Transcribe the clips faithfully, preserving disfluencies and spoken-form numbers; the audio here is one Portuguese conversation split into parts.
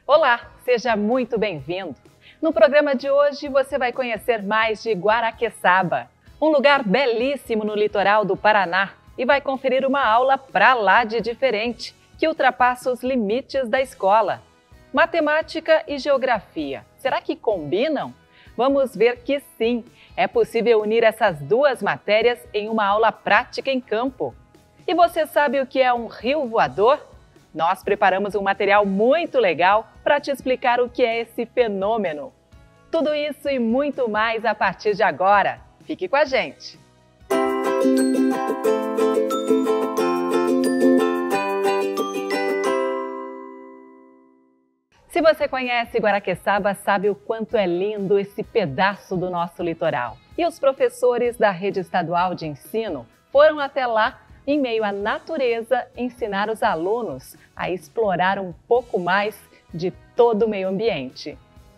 Olá, seja muito bem-vindo. No programa de hoje você vai conhecer mais de Guaraqueçaba, um lugar belíssimo no litoral do Paraná, e vai conferir uma aula pra lá de diferente, que ultrapassa os limites da escola. Matemática e geografia, será que combinam? Vamos ver que sim, é possível unir essas duas matérias em uma aula prática em campo. E você sabe o que é um rio voador? Nós preparamos um material muito legal para te explicar o que é esse fenômeno. Tudo isso e muito mais a partir de agora. Fique com a gente! Se você conhece Guaraqueçaba, sabe o quanto é lindo esse pedaço do nosso litoral. E os professores da Rede Estadual de Ensino foram até lá, em meio à natureza, ensinar os alunos a explorar um pouco mais de todo o meio ambiente.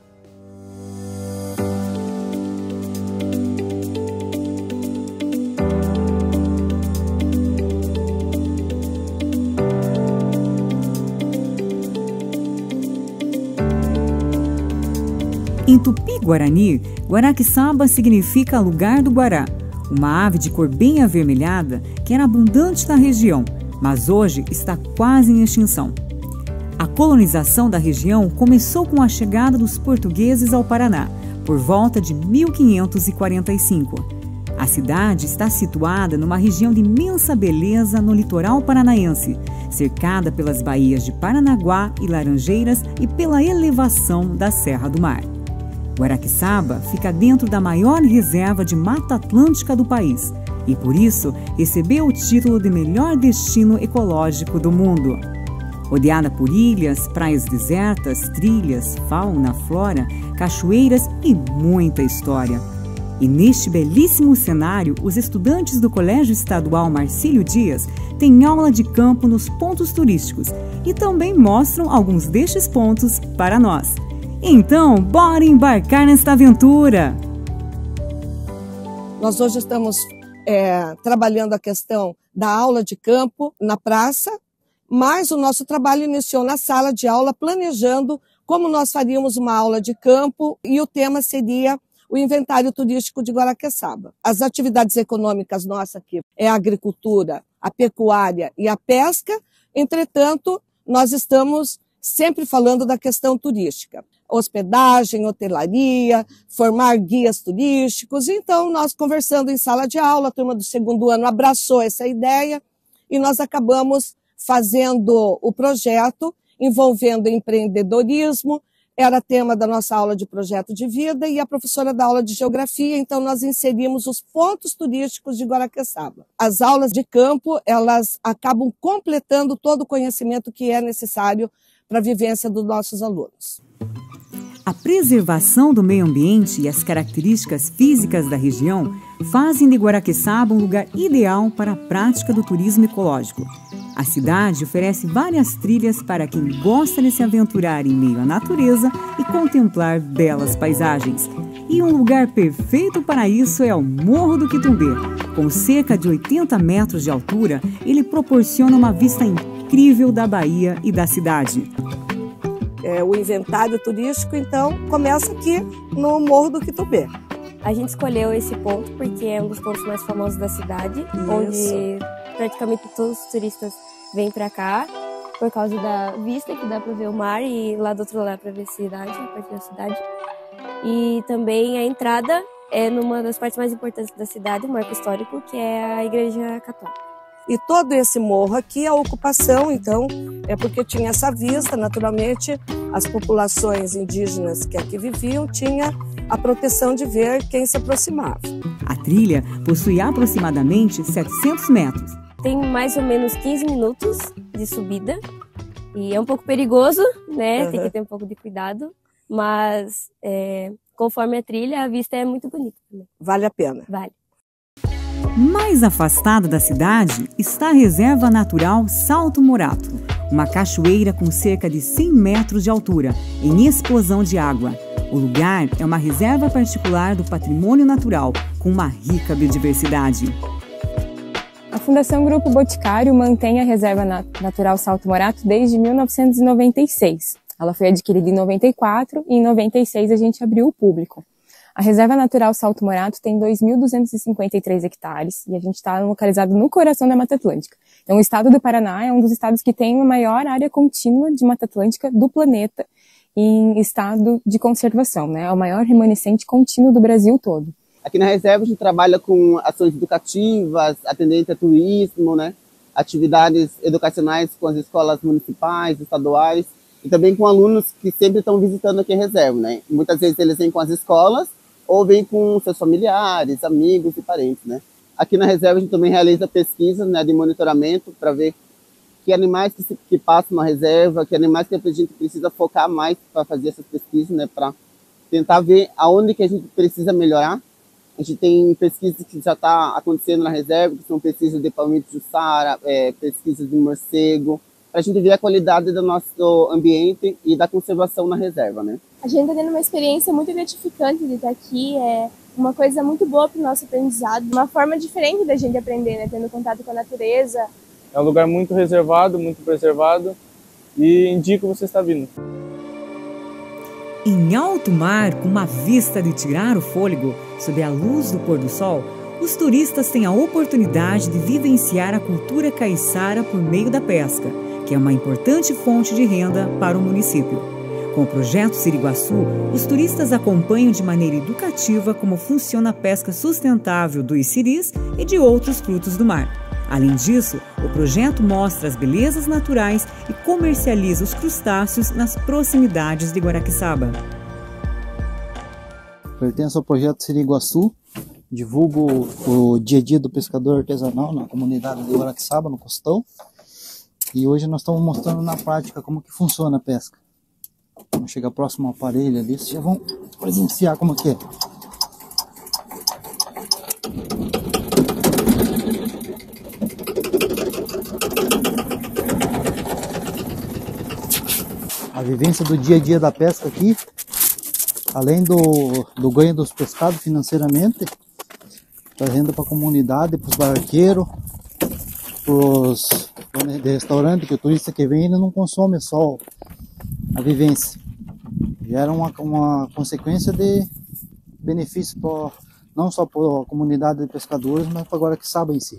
Em Tupi-Guarani, Guaraqueçaba significa lugar do guará, uma ave de cor bem avermelhada que era abundante na região, mas hoje está quase em extinção. A colonização da região começou com a chegada dos portugueses ao Paraná, por volta de mil quinhentos e quarenta e cinco. A cidade está situada numa região de imensa beleza no litoral paranaense, cercada pelas baías de Paranaguá e Laranjeiras e pela elevação da Serra do Mar. Guaraqueçaba fica dentro da maior reserva de Mata Atlântica do país e, por isso, recebeu o título de melhor destino ecológico do mundo. Rodeada por ilhas, praias desertas, trilhas, fauna, flora, cachoeiras e muita história. E neste belíssimo cenário, os estudantes do Colégio Estadual Marcílio Dias têm aula de campo nos pontos turísticos e também mostram alguns destes pontos para nós. Então, bora embarcar nesta aventura! Nós hoje estamos é, trabalhando a questão da aula de campo na praça, mas o nosso trabalho iniciou na sala de aula, planejando como nós faríamos uma aula de campo, e o tema seria o inventário turístico de Guaraqueçaba. As atividades econômicas nossas aqui é a agricultura, a pecuária e a pesca, entretanto, nós estamos sempre falando da questão turística. Hospedagem, hotelaria, formar guias turísticos. Então, nós conversando em sala de aula, a turma do segundo ano abraçou essa ideia e nós acabamos fazendo o projeto envolvendo empreendedorismo. Era tema da nossa aula de projeto de vida e a professora da aula de geografia, então nós inserimos os pontos turísticos de Guaraqueçaba. As aulas de campo, elas acabam completando todo o conhecimento que é necessário para a vivência dos nossos alunos. A preservação do meio ambiente e as características físicas da região fazem de Guaraqueçaba um lugar ideal para a prática do turismo ecológico. A cidade oferece várias trilhas para quem gosta de se aventurar em meio à natureza e contemplar belas paisagens. E um lugar perfeito para isso é o Morro do Quitumbê. Com cerca de oitenta metros de altura, ele proporciona uma vista incrível da Bahia e da cidade. É, o inventário turístico, então, começa aqui no Morro do Quitumbê. A gente escolheu esse ponto porque é um dos pontos mais famosos da cidade, Isso. onde praticamente todos os turistas vêm para cá por causa da vista, que dá para ver o mar, e lá do outro lado para ver a cidade, a parte da cidade. E também a entrada é numa das partes mais importantes da cidade, o marco histórico, que é a Igreja Católica. E todo esse morro aqui, a ocupação, então, é porque tinha essa vista, naturalmente, as populações indígenas que aqui viviam tinham a proteção de ver quem se aproximava. A trilha possui aproximadamente setecentos metros. Tem mais ou menos quinze minutos de subida e é um pouco perigoso, né? Uhum. Tem que ter um pouco de cuidado, mas é, conforme a trilha, a vista é muito bonita também. Vale a pena. Vale. Mais afastada da cidade está a Reserva Natural Salto Morato, uma cachoeira com cerca de cem metros de altura, em explosão de água. O lugar é uma reserva particular do patrimônio natural, com uma rica biodiversidade. A Fundação Grupo Boticário mantém a Reserva Natural Salto Morato desde mil novecentos e noventa e seis. Ela foi adquirida em noventa e quatro e em noventa e seis a gente abriu o público. A Reserva Natural Salto Morato tem dois mil duzentos e cinquenta e três hectares e a gente está localizado no coração da Mata Atlântica. Então, o estado do Paraná é um dos estados que tem a maior área contínua de Mata Atlântica do planeta em estado de conservação, né? É o maior remanescente contínuo do Brasil todo. Aqui na Reserva a gente trabalha com ações educativas, atendente a turismo, né? Atividades educacionais com as escolas municipais, estaduais e também com alunos que sempre estão visitando aqui a Reserva, né? Muitas vezes eles vêm com as escolas ou vêm com seus familiares, amigos e parentes, né? Aqui na Reserva a gente também realiza pesquisas, né, de monitoramento para ver que animais que, se, que passam na reserva, que animais que a gente precisa focar mais para fazer essas pesquisas, né, para tentar ver aonde que a gente precisa melhorar. A gente tem pesquisas que já está acontecendo na reserva, que são pesquisas de palmito de Jussara, é, pesquisas de morcego, para a gente ver a qualidade do nosso ambiente e da conservação na reserva, né? A gente está tendo uma experiência muito gratificante de estar aqui, é uma coisa muito boa para o nosso aprendizado, uma forma diferente da gente aprender, né? Tendo contato com a natureza. É um lugar muito reservado, muito preservado e indico você estar vindo. Em alto mar, com uma vista de tirar o fôlego sob a luz do pôr do sol, os turistas têm a oportunidade de vivenciar a cultura caiçara por meio da pesca, que é uma importante fonte de renda para o município. Com o projeto Siriguaçu, os turistas acompanham de maneira educativa como funciona a pesca sustentável dos siris e de outros frutos do mar. Além disso, o projeto mostra as belezas naturais e comercializa os crustáceos nas proximidades de Guaraqueçaba. Pertenço ao projeto Siriguaçu, divulgo o dia a dia do pescador artesanal na comunidade de Guaraqueçaba, no Costão. E hoje nós estamos mostrando na prática como que funciona a pesca. Vamos chegar próximo ao aparelho ali, vocês já vão presenciar como que é. A vivência do dia a dia da pesca aqui, além do, do ganho dos pescados financeiramente, trazendo para a comunidade, para os barqueiros, para os restaurantes, que o turista que vem ele não consome só a vivência. Gera uma, uma consequência de benefício pra, não só para a comunidade de pescadores, mas para Guaraqueçaba em si.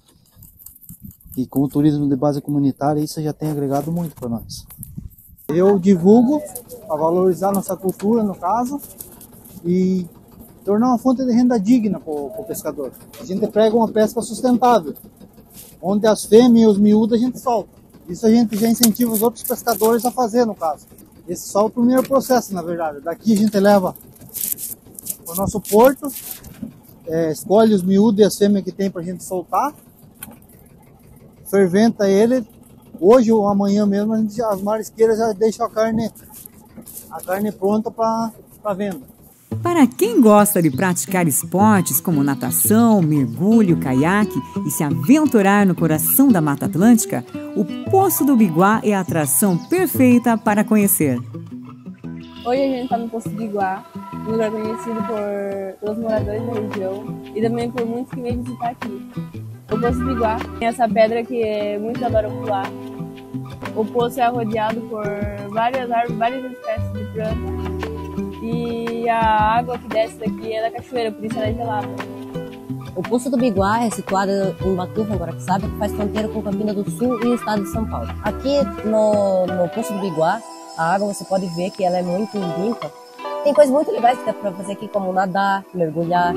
E com o turismo de base comunitária, isso já tem agregado muito para nós. Eu divulgo para valorizar nossa cultura, no caso, e tornar uma fonte de renda digna para o pescador. A gente prega uma pesca sustentável, onde as fêmeas e os miúdos a gente solta. Isso a gente já incentiva os outros pescadores a fazer, no caso. Esse só é o primeiro processo, na verdade. Daqui a gente leva o nosso porto, é, escolhe os miúdos e as fêmeas que tem para a gente soltar, ferventa ele. Hoje ou amanhã mesmo, a gente, as marisqueiras já deixam a carne, a carne pronta para venda. Para quem gosta de praticar esportes como natação, mergulho, caiaque e se aventurar no coração da Mata Atlântica, o Poço do Biguá é a atração perfeita para conhecer. Hoje a gente está no Poço do Biguá, um lugar conhecido por, pelos moradores da região e também por muitos que vêm visitar aqui. O Poço do Biguá tem essa pedra que muitos adoram pular. O poço é rodeado por várias árvores, várias espécies de plantas. E a água que desce daqui é da cachoeira, por isso ela é gelada. O Poço do Biguá é situado em Baturra, em Guaraqueçaba, que faz fronteira com Campina do Sul e o estado de São Paulo. Aqui no, no Poço do Biguá, a água você pode ver que ela é muito limpa. Tem coisas muito legais que dá para fazer aqui, como nadar, mergulhar.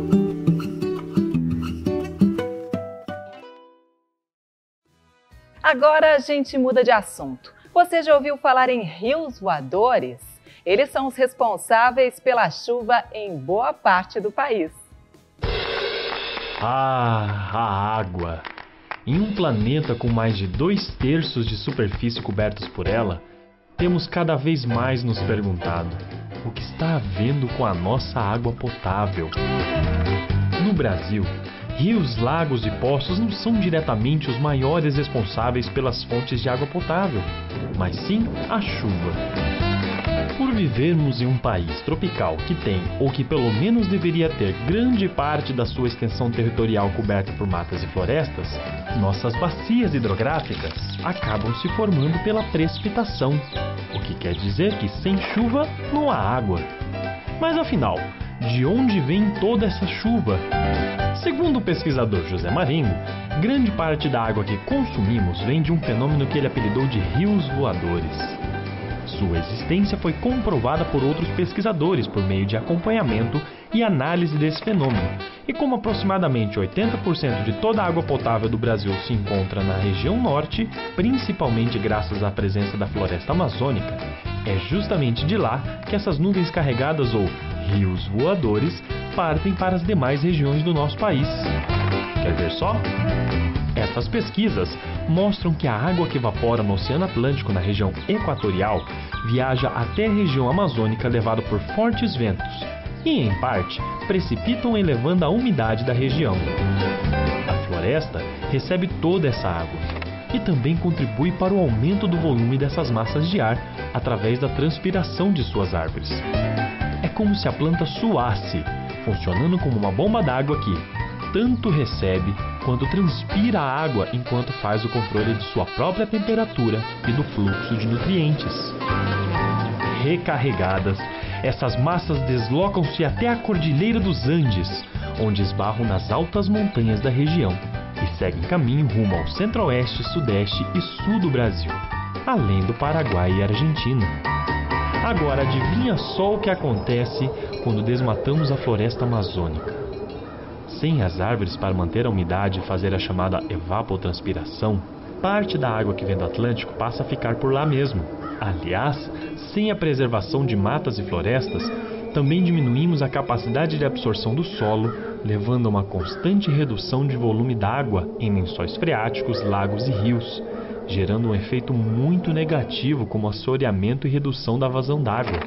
Agora a gente muda de assunto. Você já ouviu falar em rios voadores? Eles são os responsáveis pela chuva em boa parte do país. Ah, a água! Em um planeta com mais de dois terços de superfície cobertos por ela, temos cada vez mais nos perguntado o que está havendo com a nossa água potável. No Brasil, rios, lagos e poços não são diretamente os maiores responsáveis pelas fontes de água potável, mas sim a chuva. Por vivermos em um país tropical que tem, ou que pelo menos deveria ter, grande parte da sua extensão territorial coberta por matas e florestas, nossas bacias hidrográficas acabam se formando pela precipitação, o que quer dizer que sem chuva não há água. Mas afinal, de onde vem toda essa chuva? Segundo o pesquisador José Marengo, grande parte da água que consumimos vem de um fenômeno que ele apelidou de rios voadores. Sua existência foi comprovada por outros pesquisadores por meio de acompanhamento e análise desse fenômeno. E como aproximadamente oitenta por cento de toda a água potável do Brasil se encontra na região norte, principalmente graças à presença da floresta amazônica, é justamente de lá que essas nuvens carregadas ou rios voadores partem para as demais regiões do nosso país. Quer ver só? Essas pesquisas mostram que a água que evapora no Oceano Atlântico na região equatorial viaja até a região amazônica levada por fortes ventos e, em parte, precipitam elevando a umidade da região. A floresta recebe toda essa água e também contribui para o aumento do volume dessas massas de ar através da transpiração de suas árvores. É como se a planta suasse, funcionando como uma bomba d'água que tanto recebe quanto transpira a água enquanto faz o controle de sua própria temperatura e do fluxo de nutrientes. Recarregadas, essas massas deslocam-se até a Cordilheira dos Andes, onde esbarram nas altas montanhas da região e seguem caminho rumo ao centro-oeste, sudeste e sul do Brasil, além do Paraguai e Argentina. Agora adivinha só o que acontece quando desmatamos a floresta amazônica. Sem as árvores para manter a umidade e fazer a chamada evapotranspiração, parte da água que vem do Atlântico passa a ficar por lá mesmo. Aliás, sem a preservação de matas e florestas, também diminuímos a capacidade de absorção do solo, levando a uma constante redução de volume d'água em lençóis freáticos, lagos e rios, gerando um efeito muito negativo como assoreamento e redução da vazão d'água.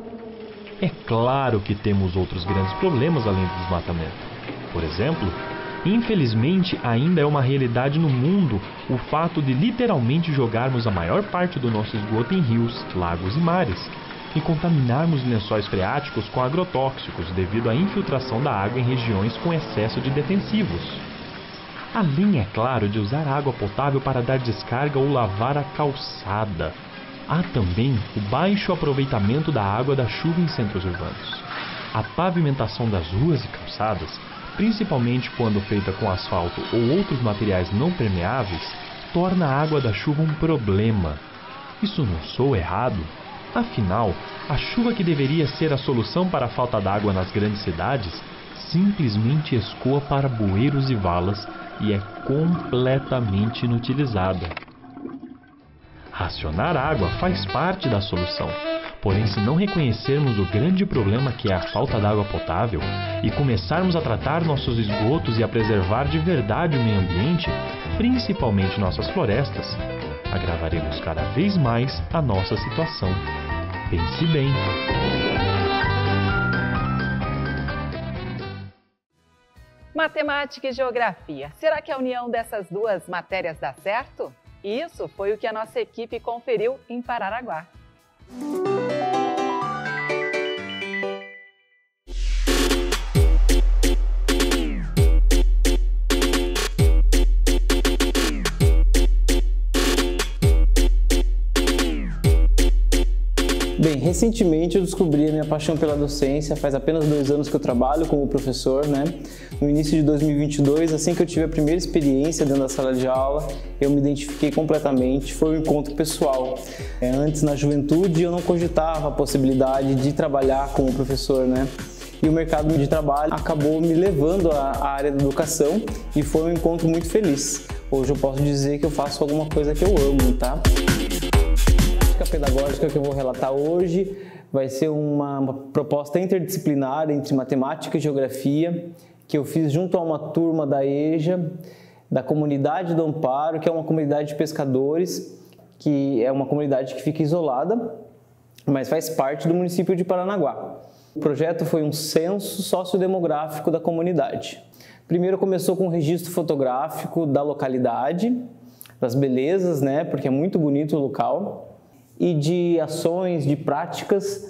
É claro que temos outros grandes problemas além do desmatamento. Por exemplo, infelizmente ainda é uma realidade no mundo o fato de literalmente jogarmos a maior parte do nosso esgoto em rios, lagos e mares e contaminarmos lençóis freáticos com agrotóxicos devido à infiltração da água em regiões com excesso de defensivos. Além, é claro, de usar água potável para dar descarga ou lavar a calçada. Há também o baixo aproveitamento da água da chuva em centros urbanos. A pavimentação das ruas e calçadas, principalmente quando feita com asfalto ou outros materiais não permeáveis, torna a água da chuva um problema. Isso não soa errado? Afinal, a chuva que deveria ser a solução para a falta d'água nas grandes cidades, simplesmente escoa para bueiros e valas e é completamente inutilizada. Racionar água faz parte da solução. Porém, se não reconhecermos o grande problema que é a falta d'água potável e começarmos a tratar nossos esgotos e a preservar de verdade o meio ambiente, principalmente nossas florestas, agravaremos cada vez mais a nossa situação. Pense bem. Matemática e geografia. Será que a união dessas duas matérias dá certo? Isso foi o que a nossa equipe conferiu em Paranaguá. Bem, recentemente eu descobri a minha paixão pela docência, faz apenas dois anos que eu trabalho como professor, né? No início de dois mil e vinte e dois, assim que eu tive a primeira experiência dentro da sala de aula, eu me identifiquei completamente, foi um encontro pessoal. É, antes, na juventude, eu não cogitava a possibilidade de trabalhar como professor, né? E o mercado de trabalho acabou me levando à área da educação e foi um encontro muito feliz. Hoje eu posso dizer que eu faço alguma coisa que eu amo, tá? A pedagógica que eu vou relatar hoje vai ser uma, uma proposta interdisciplinar entre matemática e geografia que eu fiz junto a uma turma da EJA, da comunidade do Amparo, que é uma comunidade de pescadores, que é uma comunidade que fica isolada, mas faz parte do município de Paranaguá. O projeto foi um censo sociodemográfico da comunidade. Primeiro começou com um registro fotográfico da localidade, das belezas, né, porque é muito bonito o local, e de ações, de práticas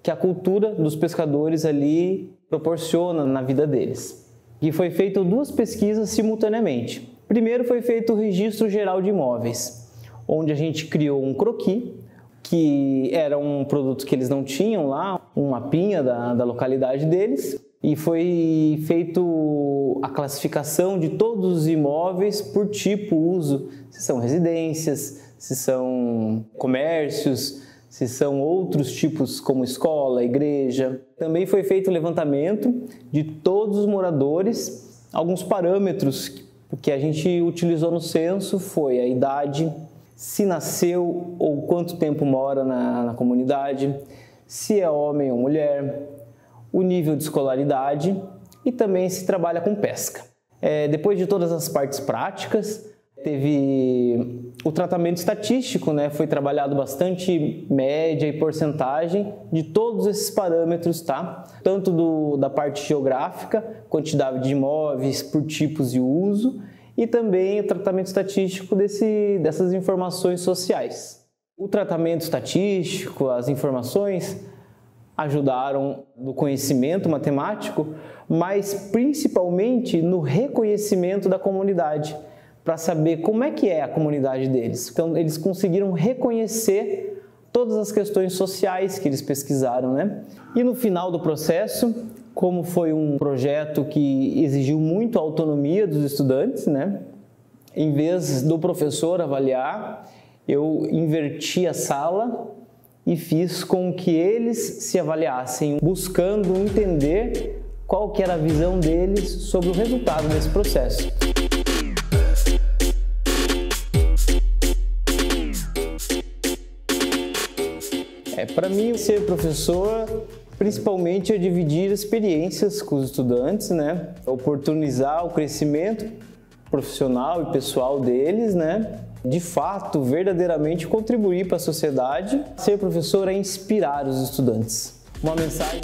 que a cultura dos pescadores ali proporciona na vida deles. E foi feito duas pesquisas simultaneamente. Primeiro foi feito o Registro Geral de Imóveis, onde a gente criou um croquis, que era um produto que eles não tinham lá, um mapinha da, da localidade deles, e foi feito a classificação de todos os imóveis por tipo, uso, se são residências, se são comércios, se são outros tipos como escola, igreja. Também foi feito o levantamento de todos os moradores. Alguns parâmetros que a gente utilizou no censo foi a idade, se nasceu ou quanto tempo mora na, na comunidade, se é homem ou mulher, o nível de escolaridade e também se trabalha com pesca. É, depois de todas as partes práticas, teve o tratamento estatístico, né? Foi trabalhado bastante média e porcentagem de todos esses parâmetros, tá? Tanto do, da parte geográfica, quantidade de imóveis por tipos e uso, e também o tratamento estatístico desse, dessas informações sociais. O tratamento estatístico, as informações, ajudaram no conhecimento matemático, mas principalmente no reconhecimento da comunidade, para saber como é que é a comunidade deles. Então, eles conseguiram reconhecer todas as questões sociais que eles pesquisaram, né? E no final do processo, como foi um projeto que exigiu muito a autonomia dos estudantes, né? Em vez do professor avaliar, eu inverti a sala e fiz com que eles se avaliassem, buscando entender qual que era a visão deles sobre o resultado desse processo. É, para mim, ser professor, principalmente, é dividir experiências com os estudantes, né? Oportunizar o crescimento profissional e pessoal deles, né? De fato, verdadeiramente contribuir para a sociedade. Ser professor é inspirar os estudantes. Uma mensagem...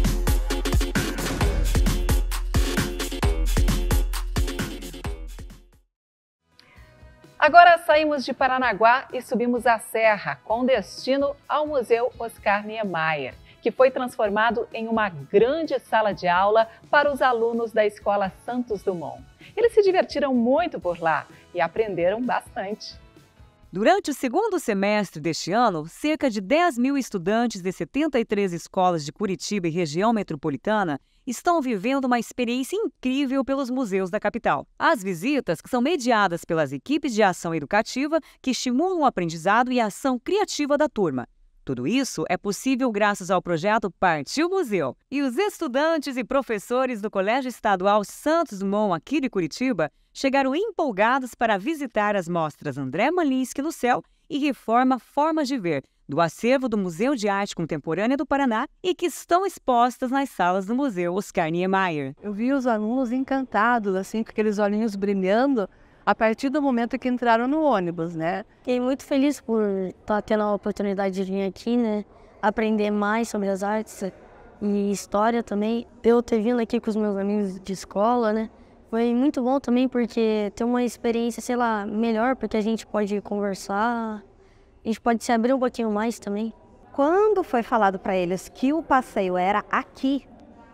Agora saímos de Paranaguá e subimos a serra, com destino ao Museu Oscar Niemeyer, que foi transformado em uma grande sala de aula para os alunos da Escola Santos Dumont. Eles se divertiram muito por lá e aprenderam bastante. Durante o segundo semestre deste ano, cerca de dez mil estudantes de setenta e três escolas de Curitiba e região metropolitana estão vivendo uma experiência incrível pelos museus da capital. As visitas, que são mediadas pelas equipes de ação educativa, que estimulam o aprendizado e a ação criativa da turma. Tudo isso é possível graças ao projeto Partiu Museu. E os estudantes e professores do Colégio Estadual Santos Dumont, aqui de Curitiba, chegaram empolgados para visitar as mostras André Malinski no Céu e Reforma Formas de Ver, do acervo do Museu de Arte Contemporânea do Paraná e que estão expostas nas salas do Museu Oscar Niemeyer. Eu vi os alunos encantados, assim, com aqueles olhinhos brilhando, a partir do momento que entraram no ônibus, né? Fiquei muito feliz por estar tendo a oportunidade de vir aqui, né? Aprender mais sobre as artes e história também. Eu ter vindo aqui com os meus amigos de escola, né? Foi muito bom também porque tem uma experiência, sei lá, melhor, porque a gente pode conversar, a gente pode se abrir um pouquinho mais também. Quando foi falado para eles que o passeio era aqui,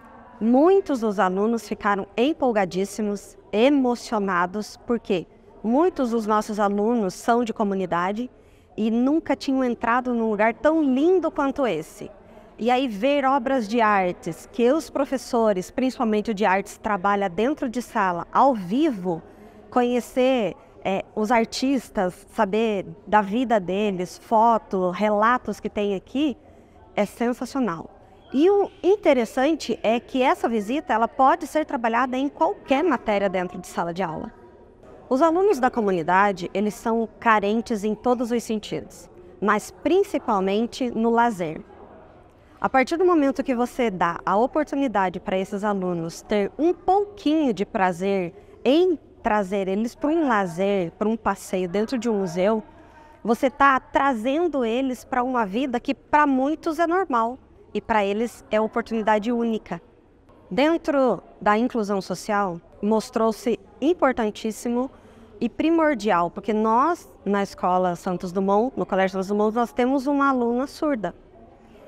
muitos dos alunos ficaram empolgadíssimos, emocionados, porque muitos dos nossos alunos são de comunidade e nunca tinham entrado num lugar tão lindo quanto esse. E aí ver obras de artes que os professores, principalmente o de artes, trabalham dentro de sala, ao vivo, conhecer é, os artistas, saber da vida deles, fotos, relatos que tem aqui, é sensacional. E o interessante é que essa visita ela pode ser trabalhada em qualquer matéria dentro de sala de aula. Os alunos da comunidade, eles são carentes em todos os sentidos, mas principalmente no lazer. A partir do momento que você dá a oportunidade para esses alunos ter um pouquinho de prazer em trazer eles para um lazer, para um passeio dentro de um museu, você está trazendo eles para uma vida que para muitos é normal. E para eles é oportunidade única. Dentro da inclusão social, mostrou-se importantíssimo e primordial, porque nós, na Escola Santos Dumont, no Colégio Santos Dumont, nós temos uma aluna surda.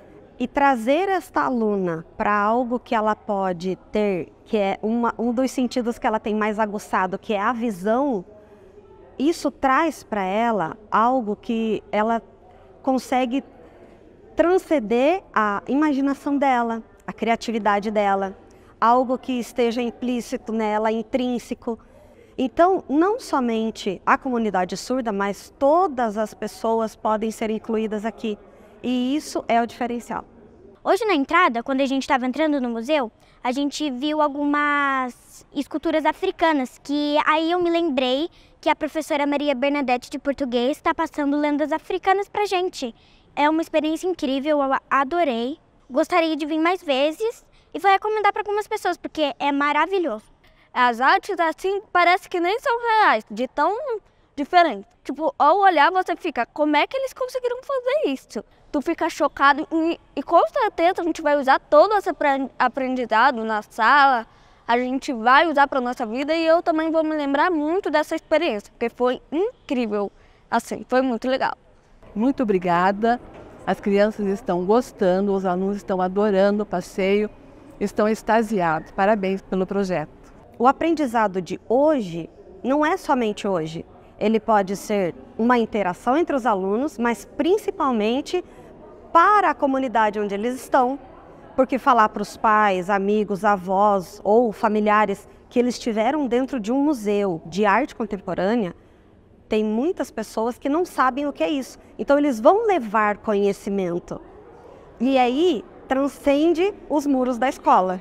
E trazer esta aluna para algo que ela pode ter, que é uma, um dos sentidos que ela tem mais aguçado, que é a visão, isso traz para ela algo que ela consegue transcender a imaginação dela, a criatividade dela, algo que esteja implícito nela, intrínseco. Então, não somente a comunidade surda, mas todas as pessoas podem ser incluídas aqui. E isso é o diferencial. Hoje na entrada, quando a gente estava entrando no museu, a gente viu algumas esculturas africanas, que aí eu me lembrei que a professora Maria Bernadette de português está passando lendas africanas pra gente. É uma experiência incrível, eu adorei. Gostaria de vir mais vezes e vou recomendar para algumas pessoas, porque é maravilhoso. As artes, assim, parece que nem são reais, de tão diferente. Tipo, ao olhar você fica, como é que eles conseguiram fazer isso? Tu fica chocado e, e com certeza a gente vai usar todo esse aprendizado na sala, a gente vai usar para nossa vida e eu também vou me lembrar muito dessa experiência, porque foi incrível, assim, foi muito legal. Muito obrigada, as crianças estão gostando, os alunos estão adorando o passeio, estão extasiados, parabéns pelo projeto. O aprendizado de hoje não é somente hoje, ele pode ser uma interação entre os alunos, mas principalmente para a comunidade onde eles estão, porque falar para os pais, amigos, avós ou familiares que eles estiveram dentro de um museu de arte contemporânea, tem muitas pessoas que não sabem o que é isso. Então eles vão levar conhecimento. E aí transcende os muros da escola.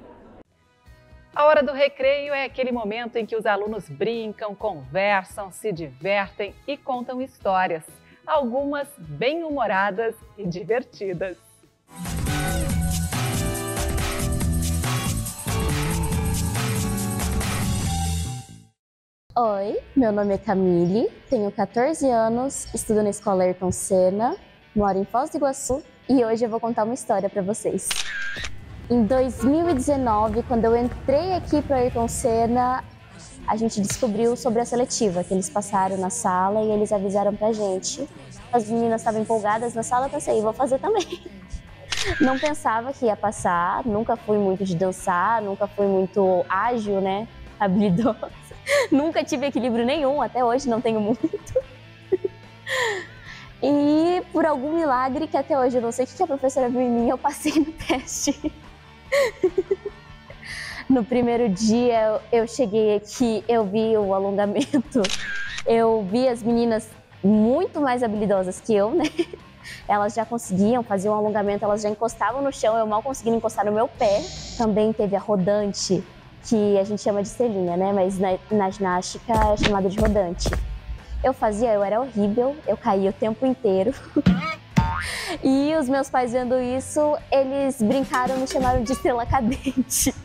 A hora do recreio é aquele momento em que os alunos brincam, conversam, se divertem e contam histórias, algumas bem-humoradas e divertidas. Oi, meu nome é Camille, tenho quatorze anos, estudo na escola Ayrton Senna, moro em Foz do Iguaçu e hoje eu vou contar uma história para vocês. Em dois mil e dezenove, quando eu entrei aqui para Ayrton Senna, a gente descobriu sobre a seletiva que eles passaram na sala e eles avisaram pra gente. As meninas estavam empolgadas na sala, eu pensei, vou fazer também. Não pensava que ia passar, nunca fui muito de dançar, nunca fui muito ágil, né, habilidosa. Nunca tive equilíbrio nenhum, até hoje não tenho muito. E por algum milagre, que até hoje eu não sei o que a professora viu em mim, eu passei no teste. No primeiro dia eu cheguei aqui, eu vi o alongamento, eu vi as meninas muito mais habilidosas que eu, né? Elas já conseguiam fazer um alongamento, elas já encostavam no chão, eu mal conseguia encostar no meu pé. Também teve a rodante, que a gente chama de estrelinha, né? Mas na, na ginástica é chamada de rodante. Eu fazia, eu era horrível, eu caía o tempo inteiro. E os meus pais vendo isso, eles brincaram, me chamaram de estrela cadente.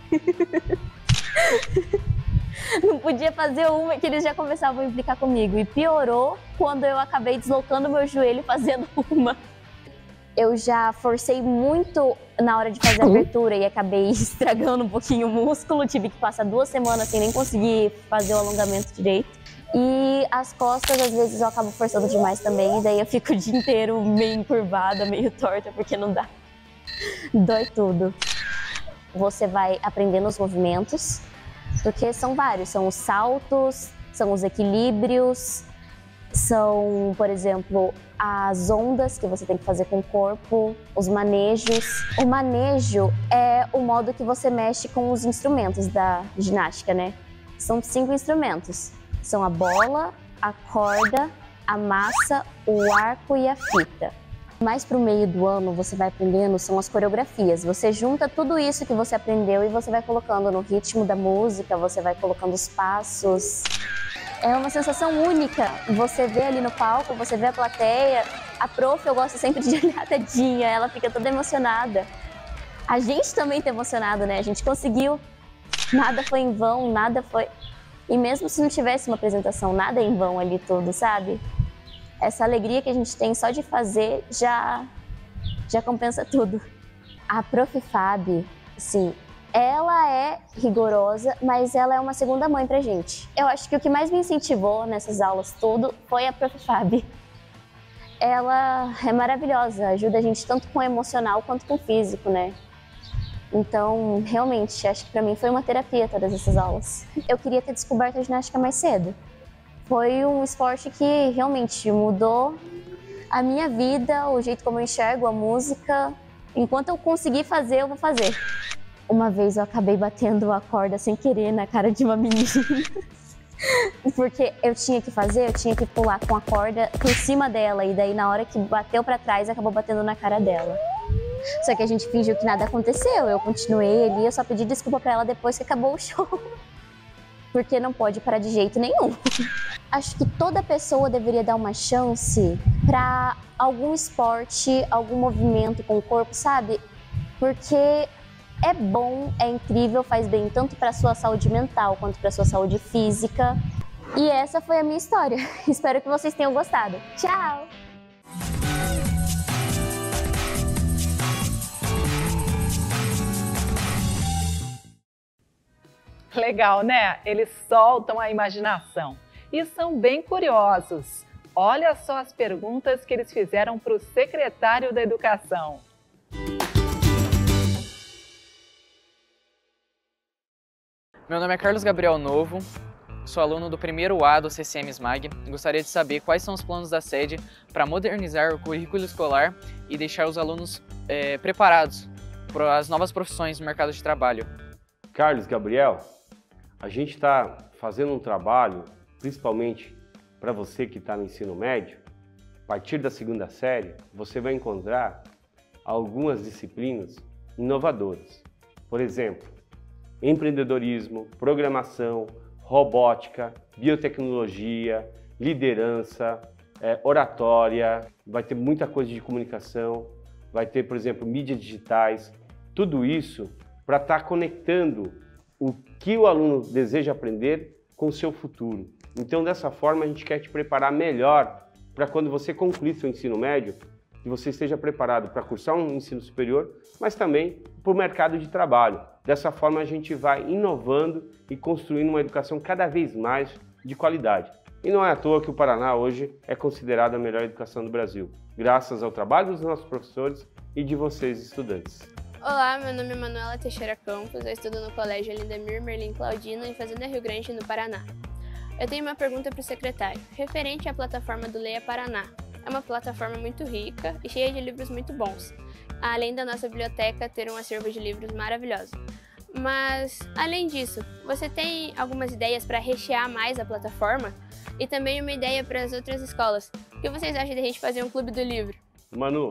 Não podia fazer uma que eles já começavam a implicar comigo. E piorou quando eu acabei deslocando meu joelho fazendo uma. Eu já forcei muito na hora de fazer a abertura e acabei estragando um pouquinho o músculo. Tive que passar duas semanas sem nem conseguir fazer o alongamento direito. E as costas, às vezes, eu acabo forçando demais também. E daí eu fico o dia inteiro meio encurvada, meio torta, porque não dá. Dói tudo. Você vai aprendendo os movimentos, porque são vários. São os saltos, são os equilíbrios, são, por exemplo, as ondas que você tem que fazer com o corpo, os manejos. O manejo é o modo que você mexe com os instrumentos da ginástica, né? São cinco instrumentos. São a bola, a corda, a massa, o arco e a fita. Mais para o meio do ano você vai aprendendo são as coreografias. Você junta tudo isso que você aprendeu e você vai colocando no ritmo da música, você vai colocando os passos. É uma sensação única. Você vê ali no palco, você vê a plateia. A prof, eu gosto sempre de olhar a tadinha, ela fica toda emocionada. A gente também tá emocionado, né? A gente conseguiu. Nada foi em vão, nada foi... E mesmo se não tivesse uma apresentação, nada é em vão ali tudo, sabe? Essa alegria que a gente tem só de fazer já, já compensa tudo. A prof Fabi, sim, ela é rigorosa, mas ela é uma segunda mãe pra gente. Eu acho que o que mais me incentivou nessas aulas tudo foi a prof Fabi. ela é maravilhosa, ajuda a gente tanto com o emocional quanto com o físico, né? Então, realmente, acho que pra mim foi uma terapia todas essas aulas. Eu queria ter descoberto a ginástica mais cedo. Foi um esporte que realmente mudou a minha vida, o jeito como eu enxergo a música. Enquanto eu conseguir fazer, eu vou fazer. Uma vez eu acabei batendo a corda sem querer na cara de uma menina. Porque eu tinha que fazer, eu tinha que pular com a corda por cima dela. E daí na hora que bateu pra trás, acabou batendo na cara dela. Só que a gente fingiu que nada aconteceu. Eu continuei ali, eu só pedi desculpa pra ela depois que acabou o show. Porque não pode parar de jeito nenhum. Acho que toda pessoa deveria dar uma chance pra algum esporte, algum movimento com o corpo, sabe? Porque é bom, é incrível, faz bem tanto pra sua saúde mental quanto pra sua saúde física. E essa foi a minha história. Espero que vocês tenham gostado. Tchau! Legal, né? Eles soltam a imaginação e são bem curiosos. Olha só as perguntas que eles fizeram para o secretário da Educação. Meu nome é Carlos Gabriel Novo, sou aluno do primeiro A do C C M SMAG e gostaria de saber quais são os planos da sede para modernizar o currículo escolar e deixar os alunos é, preparados para as novas profissões no mercado de trabalho. Carlos Gabriel, a gente está fazendo um trabalho, principalmente para você que está no ensino médio. A partir da segunda série, você vai encontrar algumas disciplinas inovadoras. Por exemplo, empreendedorismo, programação, robótica, biotecnologia, liderança, é, oratória, vai ter muita coisa de comunicação, vai ter, por exemplo, mídias digitais, tudo isso para estar conectando o que o aluno deseja aprender com o seu futuro. Então, dessa forma, a gente quer te preparar melhor para quando você concluir seu ensino médio, que você esteja preparado para cursar um ensino superior, mas também para o mercado de trabalho. Dessa forma, a gente vai inovando e construindo uma educação cada vez mais de qualidade. E não é à toa que o Paraná hoje é considerado a melhor educação do Brasil, graças ao trabalho dos nossos professores e de vocês, estudantes. Olá, meu nome é Manuela Teixeira Campos, eu estudo no Colégio Lindemir Merlin Claudino, em Fazenda Rio Grande, no Paraná. Eu tenho uma pergunta para o secretário, referente à plataforma do Leia Paraná. É uma plataforma muito rica e cheia de livros muito bons, além da nossa biblioteca ter um acervo de livros maravilhoso. Mas, além disso, você tem algumas ideias para rechear mais a plataforma? E também uma ideia para as outras escolas. O que vocês acham de a gente fazer um clube do livro? Manu,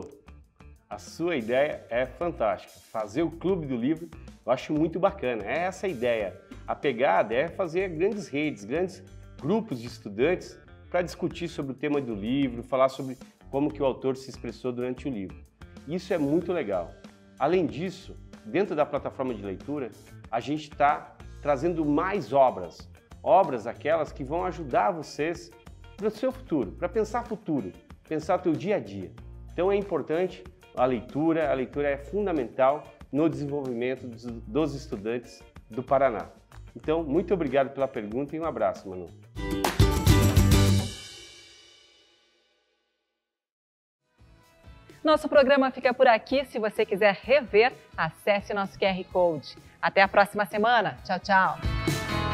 a sua ideia é fantástica. Fazer o Clube do Livro eu acho muito bacana. É essa a ideia. A pegada é fazer grandes redes, grandes grupos de estudantes para discutir sobre o tema do livro, falar sobre como que o autor se expressou durante o livro. Isso é muito legal. Além disso, dentro da plataforma de leitura, a gente está trazendo mais obras. Obras aquelas que vão ajudar vocês para o seu futuro, para pensar futuro, pensar o teu dia a dia. Então é importante a leitura, a leitura é fundamental no desenvolvimento dos, dos estudantes do Paraná. Então, muito obrigado pela pergunta e um abraço, Manu. Nosso programa fica por aqui. Se você quiser rever, acesse nosso Q R Code. Até a próxima semana. Tchau, tchau.